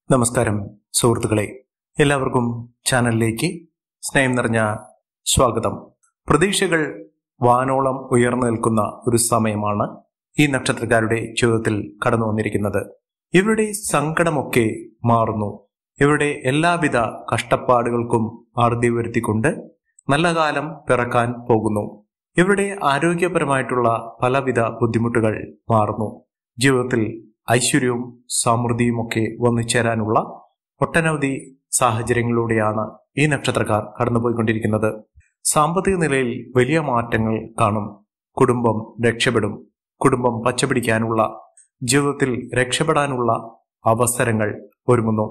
നമസ്കാരം സുഹൃത്തുക്കളെ, എല്ലാവർക്കും ചാനലിലേക്ക് സ്നേഹം നിറഞ്ഞ സ്വാഗതം. പ്രതീക്ഷകൾ വാനോളം ഉയർന്നു നിൽക്കുന്ന ഒരു സമയമാണ് ഈ നക്ഷത്രക്കാരുടെ ജീവിതത്തിൽ കടന്നു വന്നിരിക്കുന്നത്. ഇവരുടെ സങ്കടമൊക്കെ മാറുന്നു. ഇവരുടെ എല്ലാവിധ കഷ്ടപ്പാടുകൾക്കും അറുതി വരുത്തിക്കൊണ്ട് നല്ല കാലം പിറക്കാൻ പോകുന്നു. ഇവരുടെ ആരോഗ്യപരമായിട്ടുള്ള പലവിധ ബുദ്ധിമുട്ടുകൾ മാറുന്നു. ജീവിതത്തിൽ ഐശ്വര്യവും സമൃദ്ധിയുമൊക്കെ വന്നു ചേരാനുള്ള ഒട്ടനവധി സാഹചര്യങ്ങളിലൂടെയാണ് ഈ നക്ഷത്രക്കാർ കടന്നുപോയിക്കൊണ്ടിരിക്കുന്നത്. സാമ്പത്തിക നിലയിൽ വലിയ മാറ്റങ്ങൾ കാണും. കുടുംബം രക്ഷപ്പെടും. കുടുംബം പച്ചപിടിക്കാനുള്ള, ജീവിതത്തിൽ രക്ഷപ്പെടാനുള്ള അവസരങ്ങൾ ഒരുങ്ങുന്നു.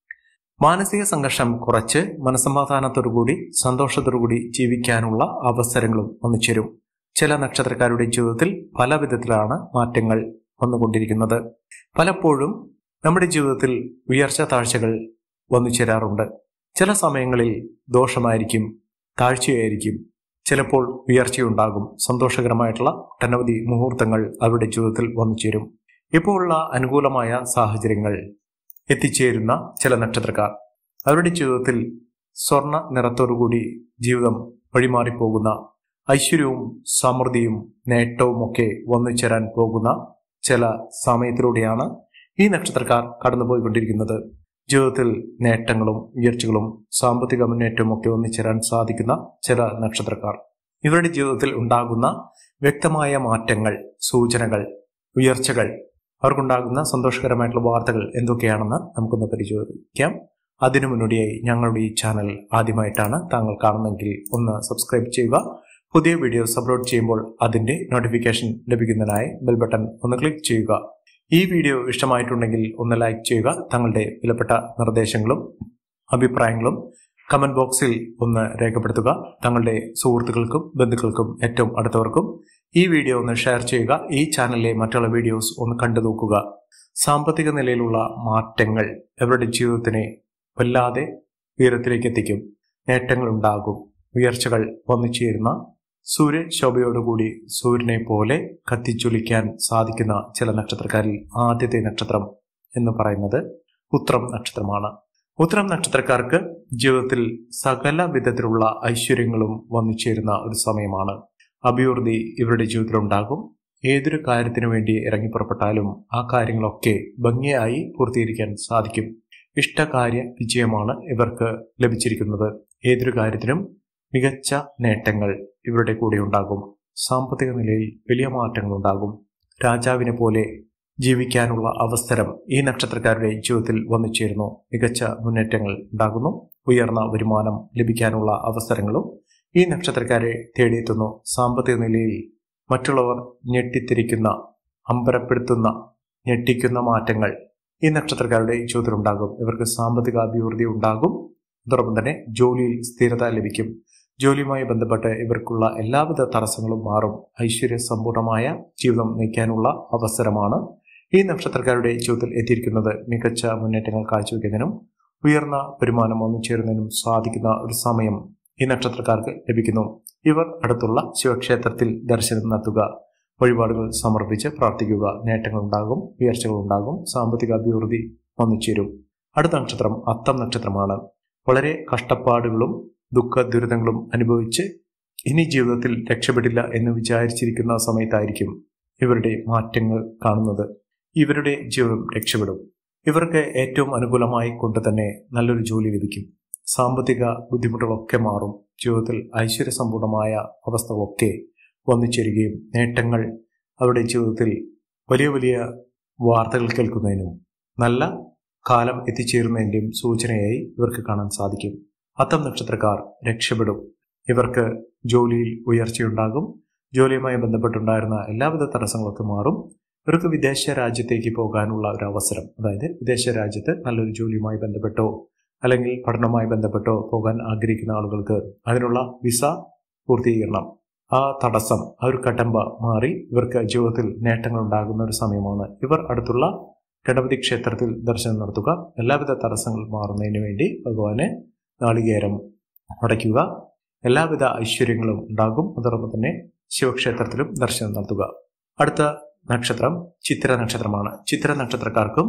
മാനസിക സംഘർഷം കുറച്ച് മനസ്സമാധാനത്തോടുകൂടി സന്തോഷത്തോടുകൂടി ജീവിക്കാനുള്ള അവസരങ്ങളും വന്നു ചേരും. ചില നക്ഷത്രക്കാരുടെ ജീവിതത്തിൽ പല വിധത്തിലാണ് മാറ്റങ്ങൾ വന്നുകൊണ്ടിരിക്കുന്നത്. പലപ്പോഴും നമ്മുടെ ജീവിതത്തിൽ ഉയർച്ച താഴ്ചകൾ വന്നു ചേരാറുണ്ട്. ചില സമയങ്ങളിൽ ദോഷമായിരിക്കും, താഴ്ചയായിരിക്കും. ചിലപ്പോൾ ഉയർച്ചയുണ്ടാകും. സന്തോഷകരമായിട്ടുള്ള ഒട്ടനവധി മുഹൂർത്തങ്ങൾ അവരുടെ ജീവിതത്തിൽ വന്നു ചേരും. ഇപ്പോഴുള്ള അനുകൂലമായ സാഹചര്യങ്ങൾ എത്തിച്ചേരുന്ന ചില നക്ഷത്രക്കാർ അവരുടെ ജീവിതത്തിൽ സ്വർണ്ണ നിറത്തോടുകൂടി ജീവിതം വഴിമാറിപ്പോകുന്ന, ഐശ്വര്യവും സമൃദ്ധിയും നേട്ടവും ഒക്കെ വന്നു ചേരാൻ പോകുന്ന ചില സമയത്തിലൂടെയാണ് ഈ നക്ഷത്രക്കാർ കടന്നുപോയിക്കൊണ്ടിരിക്കുന്നത്. ജീവിതത്തിൽ നേട്ടങ്ങളും ഉയർച്ചകളും സാമ്പത്തിക മുന്നേറ്റവും ഒക്കെ ഒന്നിച്ചേരാൻ സാധിക്കുന്ന ചില നക്ഷത്രക്കാർ, ഇവരുടെ ജീവിതത്തിൽ ഉണ്ടാകുന്ന വ്യക്തമായ മാറ്റങ്ങൾ, സൂചനകൾ, ഉയർച്ചകൾ, അവർക്കുണ്ടാകുന്ന സന്തോഷകരമായിട്ടുള്ള വാർത്തകൾ എന്തൊക്കെയാണെന്ന് നമുക്കൊന്ന് പരിശോധിക്കാം. അതിനു മുന്നോടിയായി ഞങ്ങളുടെ ഈ ചാനൽ ആദ്യമായിട്ടാണ് താങ്കൾ കാണുന്നതെങ്കിൽ ഒന്ന് സബ്സ്ക്രൈബ് ചെയ്യുക. പുതിയ വീഡിയോസ് അപ്ലോഡ് ചെയ്യുമ്പോൾ അതിന്റെ നോട്ടിഫിക്കേഷൻ ലഭിക്കുന്നതിനായി ബെൽ ബട്ടൺ ഒന്ന് ക്ലിക്ക് ചെയ്യുക. ഈ വീഡിയോ ഇഷ്ടമായിട്ടുണ്ടെങ്കിൽ ഒന്ന് ലൈക്ക് ചെയ്യുക. തങ്ങളുടെ വിലപ്പെട്ട നിർദ്ദേശങ്ങളും അഭിപ്രായങ്ങളും കമന്റ് ബോക്സിൽ ഒന്ന് രേഖപ്പെടുത്തുക. തങ്ങളുടെ സുഹൃത്തുക്കൾക്കും ബന്ധുക്കൾക്കും ഏറ്റവും അടുത്തവർക്കും ഈ വീഡിയോ ഒന്ന് ഷെയർ ചെയ്യുക. ഈ ചാനലിലെ മറ്റുള്ള വീഡിയോസ് ഒന്ന് കണ്ടു നോക്കുക. സാമ്പത്തിക നിലയിലുള്ള മാറ്റങ്ങൾ അവരുടെ ജീവിതത്തിനെ വല്ലാതെ ഉയരത്തിലേക്ക് എത്തിക്കും. നേട്ടങ്ങൾ ഉണ്ടാകും. ഉയർച്ചകൾ വന്നു ചേരുന്ന, സൂര്യശോഭയോടുകൂടി സൂര്യനെ പോലെ കത്തിച്ചൊലിക്കാൻ സാധിക്കുന്ന ചില നക്ഷത്രക്കാരിൽ ആദ്യത്തെ നക്ഷത്രം എന്ന് പറയുന്നത് ഉത്രം നക്ഷത്രമാണ്. ഉത്രം നക്ഷത്രക്കാർക്ക് ജീവിതത്തിൽ സകല വിധത്തിലുള്ള ഐശ്വര്യങ്ങളും വന്നു ചേരുന്ന ഒരു സമയമാണ്. അഭിവൃദ്ധി ഇവരുടെ ജീവിതത്തിലുണ്ടാകും. ഏതൊരു കാര്യത്തിനു വേണ്ടി ഇറങ്ങിപ്പുറപ്പെട്ടാലും ആ കാര്യങ്ങളൊക്കെ ഭംഗിയായി പൂർത്തീകരിക്കാൻ സാധിക്കും. ഇഷ്ടകാര്യ വിജയമാണ് ഇവർക്ക് ലഭിച്ചിരിക്കുന്നത്. ഏതൊരു കാര്യത്തിനും മികച്ച നേട്ടങ്ങൾ ഇവരുടെ കൂടെ ഉണ്ടാകും. സാമ്പത്തിക നിലയിൽ വലിയ മാറ്റങ്ങൾ ഉണ്ടാകും. രാജാവിനെ പോലെ ജീവിക്കാനുള്ള അവസരം ഈ നക്ഷത്രക്കാരുടെ ജീവിതത്തിൽ വന്നു ചേരുന്നു. മികച്ച മുന്നേറ്റങ്ങൾ ഉണ്ടാകുന്നു. ഉയർന്ന വരുമാനം ലഭിക്കാനുള്ള അവസരങ്ങളും ഈ നക്ഷത്രക്കാരെ തേടിയെത്തുന്നു. സാമ്പത്തിക നിലയിൽ മറ്റുള്ളവർ ഞെട്ടിത്തിരിക്കുന്ന, അമ്പരപ്പെടുത്തുന്ന, ഞെട്ടിക്കുന്ന മാറ്റങ്ങൾ ഈ നക്ഷത്രക്കാരുടെ ജീവിതത്തിൽ ഉണ്ടാകും. ഇവർക്ക് സാമ്പത്തിക അഭിവൃദ്ധി ഉണ്ടാകും. അതോടൊപ്പം തന്നെ ജോലിയിൽ സ്ഥിരത ലഭിക്കും. ജോലിയുമായി ബന്ധപ്പെട്ട് ഇവർക്കുള്ള എല്ലാവിധ തടസ്സങ്ങളും മാറും. ഐശ്വര്യ സമ്പൂർണമായ ജീവിതം നയിക്കാനുള്ള അവസരമാണ് ഈ നക്ഷത്രക്കാരുടെ ജീവിതത്തിൽ എത്തിയിരിക്കുന്നത്. മികച്ച മുന്നേറ്റങ്ങൾ കാഴ്ചവെക്കുന്നതിനും ഉയർന്ന വരുമാനം ഒന്നുചേരുന്നതിനും സാധിക്കുന്ന ഒരു സമയം ഈ നക്ഷത്രക്കാർക്ക് ലഭിക്കുന്നു. ഇവർ അടുത്തുള്ള ശിവക്ഷേത്രത്തിൽ ദർശനം നടത്തുക. വഴിപാടുകൾ സമർപ്പിച്ച് പ്രാർത്ഥിക്കുക. നേട്ടങ്ങൾ ഉണ്ടാകും. ഉയർച്ചകൾ ഉണ്ടാകും. സാമ്പത്തിക അഭിവൃദ്ധി വന്നുചേരും. അടുത്ത നക്ഷത്രം അത്തം നക്ഷത്രമാണ്. വളരെ കഷ്ടപ്പാടുകളും ദുഃഖ ദുരിതങ്ങളും അനുഭവിച്ച് ഇനി ജീവിതത്തിൽ രക്ഷപ്പെടില്ല എന്ന് വിചാരിച്ചിരിക്കുന്ന സമയത്തായിരിക്കും ഇവരുടെ മാറ്റങ്ങൾ കാണുന്നത്. ഇവരുടെ ജീവിതം രക്ഷപ്പെടും. ഇവർക്ക് ഏറ്റവും അനുകൂലമായി കൊണ്ട് തന്നെ നല്ലൊരു ജോലി ലഭിക്കും. സാമ്പത്തിക ബുദ്ധിമുട്ടുകളൊക്കെ മാറും. ജീവിതത്തിൽ ഐശ്വര്യസമ്പൂർണമായ അവസ്ഥകളൊക്കെ വന്നു ചേരുകയും നേട്ടങ്ങൾ അവരുടെ ജീവിതത്തിൽ വലിയ വലിയ വാർത്തകൾ കേൾക്കുന്നതിനും നല്ല കാലം എത്തിച്ചേരുന്നതിൻ്റെയും സൂചനയായി ഇവർക്ക് കാണാൻ സാധിക്കും. അത്തം നക്ഷത്രക്കാർ രക്ഷപ്പെടും. ഇവർക്ക് ജോലിയിൽ ഉയർച്ചയുണ്ടാകും. ജോലിയുമായി ബന്ധപ്പെട്ടുണ്ടായിരുന്ന എല്ലാവിധ തടസ്സങ്ങളൊക്കെ മാറും. ഇവർക്ക് വിദേശ രാജ്യത്തേക്ക് പോകാനുള്ള ഒരു അവസരം, അതായത് വിദേശ രാജ്യത്ത് നല്ലൊരു ജോലിയുമായി ബന്ധപ്പെട്ടോ അല്ലെങ്കിൽ പഠനവുമായി ബന്ധപ്പെട്ടോ പോകാൻ ആഗ്രഹിക്കുന്ന ആളുകൾക്ക് അതിനുള്ള വിസ പൂർത്തീകരണം, ആ തടസ്സം, ആ ഒരു കടമ്പ മാറി ഇവർക്ക് ജീവിതത്തിൽ നേട്ടങ്ങൾ ഉണ്ടാകുന്ന ഒരു സമയമാണ്. ഇവർ അടുത്തുള്ള ഗണപതി ക്ഷേത്രത്തിൽ ദർശനം നടത്തുക. എല്ലാവിധ തടസ്സങ്ങൾ മാറുന്നതിന് വേണ്ടി ഭഗവാനെ നാളികേരം അടയ്ക്കുക. എല്ലാവിധ ഐശ്വര്യങ്ങളും ഉണ്ടാകും. അതോടൊപ്പം തന്നെ ശിവക്ഷേത്രത്തിലും ദർശനം നടത്തുക. അടുത്ത നക്ഷത്രം ചിത്ര നക്ഷത്രമാണ്. ചിത്ര നക്ഷത്രക്കാർക്കും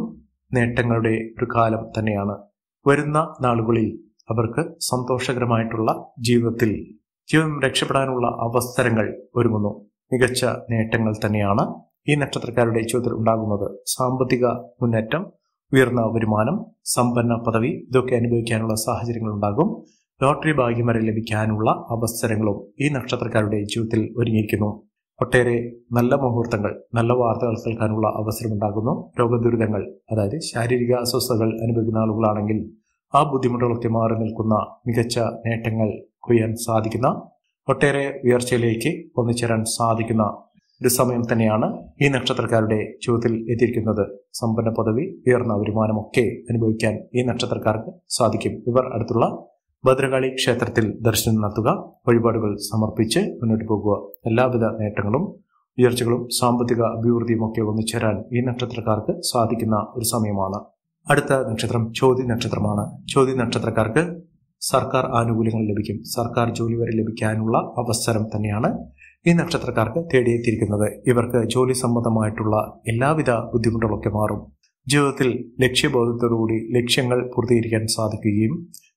നേട്ടങ്ങളുടെ ഒരു കാലം തന്നെയാണ്. വരുന്ന നാളുകളിൽ അവർക്ക് സന്തോഷകരമായിട്ടുള്ള ജീവിതം രക്ഷപ്പെടാനുള്ള അവസരങ്ങൾ ഒരുങ്ങുന്നു. മികച്ച നേട്ടങ്ങൾ തന്നെയാണ് ഈ നക്ഷത്രക്കാരുടെ ജീവിതത്തിൽ ഉണ്ടാകുന്നത്. സാമ്പത്തിക മുന്നേറ്റം, ഉയർന്ന വരുമാനം, സമ്പന്ന പദവി ഇതൊക്കെ അനുഭവിക്കാനുള്ള സാഹചര്യങ്ങൾ ഉണ്ടാകും. ലോട്ടറി ഭാഗ്യം വരെ ലഭിക്കാനുള്ള അവസരങ്ങളും ഈ നക്ഷത്രക്കാരുടെ ജീവിതത്തിൽ ഒരുങ്ങിയിരിക്കുന്നു. ഒട്ടേറെ നല്ല മുഹൂർത്തങ്ങൾ, നല്ല വാർത്തകൾ കേൾക്കാനുള്ള അവസരമുണ്ടാകുന്നു. രോഗദുരിതങ്ങൾ, അതായത് ശാരീരിക അസ്വസ്ഥതകൾ അനുഭവിക്കുന്ന ആളുകളാണെങ്കിൽ ആ ബുദ്ധിമുട്ടുകളൊക്കെ മാറി നിൽക്കുന്ന മികച്ച നേട്ടങ്ങൾ കൊയ്യാൻ സാധിക്കുന്ന, ഒട്ടേറെ ഉയർച്ചയിലേക്ക് ഒന്നിച്ചേരാൻ സാധിക്കുന്ന ഒരു സമയം തന്നെയാണ് ഈ നക്ഷത്രക്കാരുടെ ജീവിതത്തിൽ എത്തിയിരിക്കുന്നത്. സമ്പന്ന പദവി, ഉയർന്ന വരുമാനമൊക്കെ അനുഭവിക്കാൻ ഈ നക്ഷത്രക്കാർക്ക് സാധിക്കും. ഇവർ അടുത്തുള്ള ഭദ്രകാളി ക്ഷേത്രത്തിൽ ദർശനം നടത്തുക, വഴിപാടുകൾ സമർപ്പിച്ച് മുന്നോട്ട് പോകുക. എല്ലാവിധ നേട്ടങ്ങളും ഉയർച്ചകളും സാമ്പത്തിക അഭിവൃദ്ധിയും ഒക്കെ ഒന്നിച്ചേരാൻ ഈ നക്ഷത്രക്കാർക്ക് സാധിക്കുന്ന ഒരു സമയമാണ്. അടുത്ത നക്ഷത്രം ചോതി നക്ഷത്രമാണ്. ചോതി നക്ഷത്രക്കാർക്ക് സർക്കാർ ആനുകൂല്യങ്ങൾ ലഭിക്കും. സർക്കാർ ജോലി വരെ ലഭിക്കാനുള്ള അവസരം തന്നെയാണ് ഈ നക്ഷത്രക്കാർക്ക് തേടിയെത്തിയിരിക്കുന്നത്. ഇവർക്ക് ജോലി സംബന്ധമായിട്ടുള്ള എല്ലാവിധ ബുദ്ധിമുട്ടുകളൊക്കെ മാറും. ജീവിതത്തിൽ ലക്ഷ്യബോധത്തോടുകൂടി ലക്ഷ്യങ്ങൾ പൂർത്തീകരിക്കാൻ സാധിക്കുകയും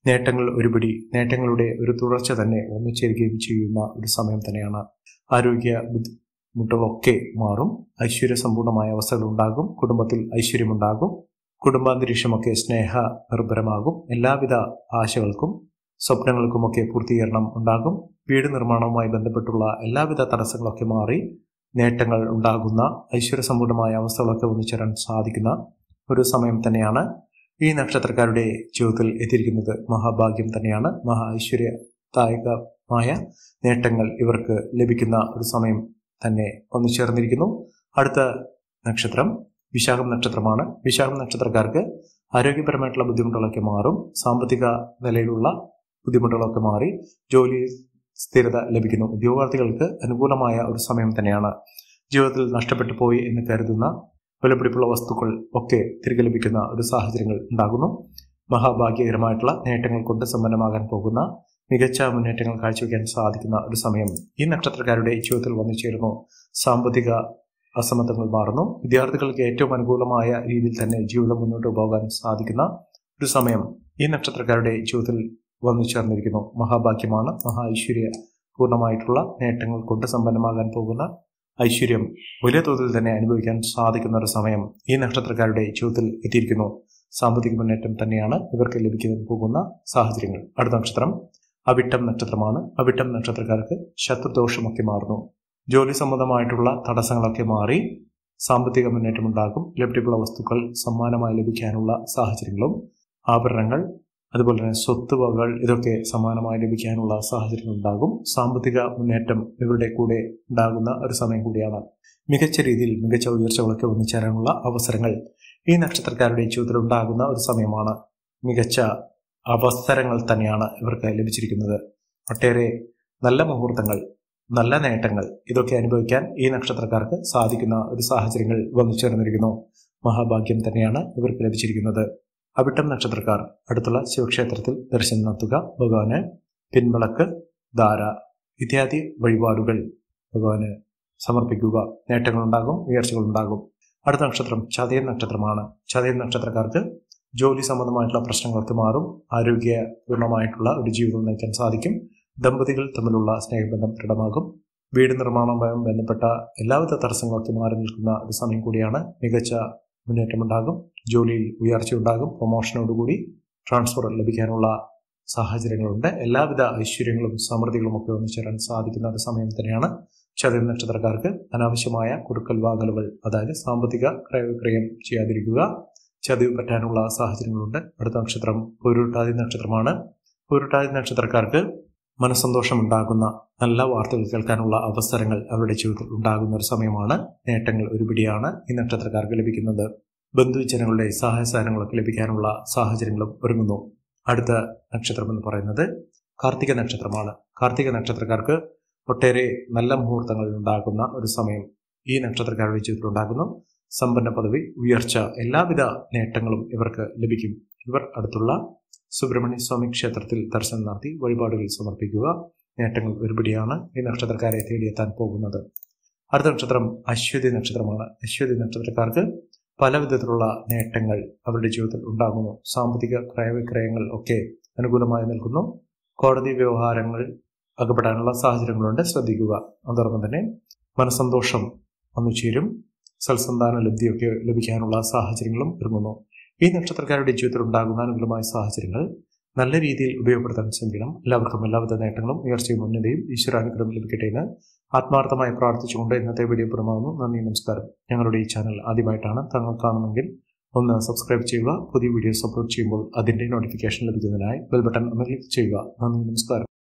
നേട്ടങ്ങളുടെ ഒരു തുടർച്ച തന്നെ ഒന്നിച്ചേരുകയും ചെയ്യുന്ന ഒരു സമയം തന്നെയാണ്. ആരോഗ്യ ബുദ്ധിമുട്ടുകളൊക്കെ മാറും. ഐശ്വര്യസമ്പൂർണമായ അവസ്ഥകൾ ഉണ്ടാകും. കുടുംബത്തിൽ ഐശ്വര്യമുണ്ടാകും. കുടുംബാന്തരീക്ഷമൊക്കെ സ്നേഹ നിർഭരമാകും. എല്ലാവിധ ആശകൾക്കും സ്വപ്നങ്ങൾക്കുമൊക്കെ പൂർത്തീകരണം ഉണ്ടാകും. വീട് നിർമ്മാണവുമായി ബന്ധപ്പെട്ടുള്ള എല്ലാവിധ തടസ്സങ്ങളൊക്കെ മാറി നേട്ടങ്ങൾ ഉണ്ടാകുന്ന ഐശ്വര്യസമ്പൂർണമായ അവസ്ഥകളൊക്കെ ഒന്നിച്ചേരാൻ സാധിക്കുന്ന ഒരു സമയം തന്നെയാണ് ഈ നക്ഷത്രക്കാരുടെ ജീവിതത്തിൽ എത്തിയിരിക്കുന്നത്. മഹാഭാഗ്യം തന്നെയാണ്. മഹാ ഐശ്വര്യദായകമായ നേട്ടങ്ങൾ ഇവർക്ക് ലഭിക്കുന്ന ഒരു സമയം തന്നെ ഒന്നിച്ചേർന്നിരിക്കുന്നു. അടുത്ത നക്ഷത്രം വിശാഖം നക്ഷത്രമാണ്. വിശാഖം നക്ഷത്രക്കാർക്ക് ആരോഗ്യപരമായിട്ടുള്ള ബുദ്ധിമുട്ടുകളൊക്കെ മാറും. സാമ്പത്തിക നിലയിലുള്ള ബുദ്ധിമുട്ടുകളൊക്കെ മാറി ജോലി സ്ഥിരത ലഭിക്കുന്നു. ഉദ്യോഗാർത്ഥികൾക്ക് അനുകൂലമായ ഒരു സമയം തന്നെയാണ്. ജീവിതത്തിൽ നഷ്ടപ്പെട്ടു പോയി എന്ന് കരുതുന്ന വിലപിടിപ്പുള്ള വസ്തുക്കൾ ഒക്കെ തിരികെ ലഭിക്കുന്ന ഒരു സാഹചര്യങ്ങൾ ഉണ്ടാകുന്നു. മഹാഭാഗ്യകരമായിട്ടുള്ള നേട്ടങ്ങൾ കൊണ്ട് സമ്പന്നമാകാൻ പോകുന്ന മികച്ച മുന്നേറ്റങ്ങൾ കാഴ്ചവെക്കാൻ സാധിക്കുന്ന ഒരു സമയം ഈ നക്ഷത്രക്കാരുടെ ജീവിതത്തിൽ വന്നു ചേരുന്നു. സാമ്പത്തിക അസമത്വങ്ങൾ മാറുന്നു. വിദ്യാർത്ഥികൾക്ക് ഏറ്റവും അനുകൂലമായ രീതിയിൽ തന്നെ ജീവിതം മുന്നോട്ട് പോകാൻ സാധിക്കുന്ന ഒരു സമയം ഈ നക്ഷത്രക്കാരുടെ ജീവിതത്തിൽ വന്നു ചേർന്നിരിക്കുന്നു. മഹാഭാഗ്യമാണ്. മഹാ ഐശ്വര്യ പൂർണ്ണമായിട്ടുള്ള നേട്ടങ്ങൾ കൊണ്ട് സമ്പന്നമാകാൻ പോകുന്ന ഐശ്വര്യം വലിയ തോതിൽ തന്നെ അനുഭവിക്കാൻ സാധിക്കുന്ന ഒരു സമയം ഈ നക്ഷത്രക്കാരുടെ ജീവിതത്തിൽ എത്തിയിരിക്കുന്നു. സാമ്പത്തിക മുന്നേറ്റം തന്നെയാണ് ഇവർക്ക് ലഭിക്കാൻ പോകുന്ന സാഹചര്യങ്ങൾ. അടുത്ത നക്ഷത്രം അവിട്ടം നക്ഷത്രമാണ്. അവിട്ടം നക്ഷത്രക്കാർക്ക് ശത്രുദോഷമൊക്കെ മാറുന്നു. ജോലി സംബന്ധമായിട്ടുള്ള തടസ്സങ്ങളൊക്കെ മാറി സാമ്പത്തിക മുന്നേറ്റം ഉണ്ടാകും. ലഭിക്കുന്ന വസ്തുക്കൾ സമ്മാനമായി ലഭിക്കാനുള്ള സാഹചര്യങ്ങളും ആഭരണങ്ങൾ, അതുപോലെ തന്നെ സ്വത്തുവകകൾ ഇതൊക്കെ സമാനമായി ലഭിക്കാനുള്ള സാഹചര്യങ്ങൾ ഉണ്ടാകും. സാമ്പത്തിക മുന്നേറ്റം ഇവരുടെ കൂടെ ഉണ്ടാകുന്ന ഒരു സമയം കൂടിയാണ്. മികച്ച രീതിയിൽ മികച്ച ഉയർച്ചകളൊക്കെ ഒന്നിച്ചേരാനുള്ള അവസരങ്ങൾ ഈ നക്ഷത്രക്കാരുടെ ജീവിതത്തിൽ ഉണ്ടാകുന്ന ഒരു സമയമാണ്. മികച്ച അവസരങ്ങൾ തന്നെയാണ് ഇവർക്ക് ലഭിച്ചിരിക്കുന്നത്. ഒട്ടേറെ നല്ല മുഹൂർത്തങ്ങൾ, നല്ല നേട്ടങ്ങൾ ഇതൊക്കെ അനുഭവിക്കാൻ ഈ നക്ഷത്രക്കാർക്ക് സാധിക്കുന്ന ഒരു സാഹചര്യങ്ങൾ വന്നു ചേർന്നിരിക്കുന്നു. മഹാഭാഗ്യം തന്നെയാണ് ഇവർക്ക് ലഭിച്ചിരിക്കുന്നത്. അവിട്ടം നക്ഷത്രക്കാർ അടുത്തുള്ള ശിവക്ഷേത്രത്തിൽ ദർശനം നടത്തുക. ഭഗവാന് പിൻവിളക്ക്, ധാര ഇത്യാദി വഴിപാടുകൾ ഭഗവാന് സമർപ്പിക്കുക. നേട്ടങ്ങളുണ്ടാകും, ഉയർച്ചകളുണ്ടാകും. അടുത്ത നക്ഷത്രം ചതയൻ നക്ഷത്രമാണ്. ചതയൻ നക്ഷത്രക്കാർക്ക് ജോലി സംബന്ധമായിട്ടുള്ള പ്രശ്നങ്ങൾക്ക് മാറും. ആരോഗ്യപൂർണമായിട്ടുള്ള ഒരു ജീവിതം നയിക്കാൻ സാധിക്കും. ദമ്പതികൾ തമ്മിലുള്ള സ്നേഹബന്ധം ദൃഢമാകും. വീട് നിർമ്മാണവുമായി ബന്ധപ്പെട്ട എല്ലാവിധ തടസ്സങ്ങളൊക്കെ മാറി നിൽക്കുന്ന ഒരു സമയം കൂടിയാണ്. മികച്ച മുന്നേറ്റമുണ്ടാകും. ജോലിയിൽ ഉയർച്ചയുണ്ടാകും. പ്രൊമോഷനോടുകൂടി ട്രാൻസ്ഫർ ലഭിക്കാനുള്ള സാഹചര്യങ്ങളുണ്ട്. എല്ലാവിധ ഐശ്വര്യങ്ങളും സമൃദ്ധികളും ഒക്കെ ഒന്നിച്ചേരാൻ സാധിക്കുന്ന ഒരു സമയം തന്നെയാണ് ചതയ നക്ഷത്രക്കാർക്ക്. അനാവശ്യമായ കൊടുക്കൽ വാങ്ങലുകൾ, അതായത് സാമ്പത്തിക ക്രയവിക്രയം ചെയ്യാതിരിക്കുക. ചതിവ് പറ്റാനുള്ള സാഹചര്യങ്ങളുണ്ട്. അടുത്ത നക്ഷത്രം പൂരുരുട്ടാതി നക്ഷത്രമാണ്. പൂരുരുട്ടാതി നക്ഷത്രക്കാർക്ക് മനസ്സന്തോഷം ഉണ്ടാകുന്ന നല്ല വാർത്തകൾ കേൾക്കാനുള്ള അവസരങ്ങൾ അവരുടെ ജീവിതത്തിൽ ഉണ്ടാകുന്ന ഒരു സമയമാണ്. നേട്ടങ്ങൾ ഒരുപിടിയാണ് ഈ നക്ഷത്രക്കാർക്ക് ലഭിക്കുന്നത്. ബന്ധുജനങ്ങളുടെ സഹായ സഹകരണങ്ങളൊക്കെ ലഭിക്കാനുള്ള സാഹചര്യങ്ങളും ഒരുങ്ങുന്നു. അടുത്ത നക്ഷത്രം എന്ന് പറയുന്നത് കാർത്തിക നക്ഷത്രമാണ്. കാർത്തിക നക്ഷത്രക്കാർക്ക് ഒട്ടേറെ നല്ല മുഹൂർത്തങ്ങൾ ഉണ്ടാകുന്ന ഒരു സമയം ഈ നക്ഷത്രക്കാരുടെ ജീവിതത്തിൽ ഉണ്ടാകുന്നു. സമ്പന്ന പദവി, ഉയർച്ച, എല്ലാവിധ നേട്ടങ്ങളും ഇവർക്ക് ലഭിക്കും. ഇവർ അടുത്തുള്ള സുബ്രഹ്മണ്യ സ്വാമി ക്ഷേത്രത്തിൽ ദർശനം നടത്തി വഴിപാടുകൾ സമർപ്പിക്കുക. നേട്ടങ്ങൾ ഒരുപിടിയാണ് ഈ നക്ഷത്രക്കാരെ തേടിയെത്താൻ പോകുന്നത്. അടുത്ത നക്ഷത്രം അശ്വതി നക്ഷത്രമാണ്. അശ്വതി നക്ഷത്രക്കാർക്ക് പല വിധത്തിലുള്ള നേട്ടങ്ങൾ അവരുടെ ജീവിതത്തിൽ ഉണ്ടാകുന്നു. സാമ്പത്തിക ക്രയവിക്രയങ്ങൾ ഒക്കെ അനുകൂലമായി നിൽക്കുന്നു. കോടതി വ്യവഹാരങ്ങൾ അകപ്പെടാനുള്ള സാഹചര്യങ്ങളുണ്ട്, ശ്രദ്ധിക്കുക. അതോടൊപ്പം തന്നെ മനസ്സന്തോഷം വന്നു ചേരും. സൽസന്താന ലബ്ധിയൊക്കെ ലഭിക്കാനുള്ള സാഹചര്യങ്ങളും ഒരുങ്ങുന്നു. ഈ നക്ഷത്രക്കാരുടെ ജീവിതത്തിൽ ഉണ്ടാകുന്ന അനുകൂലമായ സാഹചര്യങ്ങൾ നല്ല രീതിയിൽ ഉപയോഗപ്പെടുത്താൻ ശ്രമിക്കണം. എല്ലാവർക്കും എല്ലാവിധ നേട്ടങ്ങളും ഉയർച്ചയും ഉന്നതിയും ഈശ്വരാനുഗ്രഹം ലഭിക്കട്ടെ എന്ന് ആത്മാർത്ഥമായി പ്രാർത്ഥിച്ചുകൊണ്ട് ഇന്നത്തെ വീഡിയോ പൂർണ്ണമാകുന്നു. നന്ദി, നമസ്കാരം. ഞങ്ങളുടെ ഈ ചാനൽ ആദ്യമായിട്ടാണ് താങ്കൾ കാണുമെങ്കിൽ ഒന്ന് സബ്സ്ക്രൈബ് ചെയ്യുക. പുതിയ വീഡിയോസ് അപ്ലോഡ് ചെയ്യുമ്പോൾ അതിന്റെ നോട്ടിഫിക്കേഷൻ ലഭിക്കുന്നതിനായി ബെൽ ബട്ടൺ ഒന്ന് ക്ലിക്ക് ചെയ്യുക. നന്ദി, നമസ്കാരം.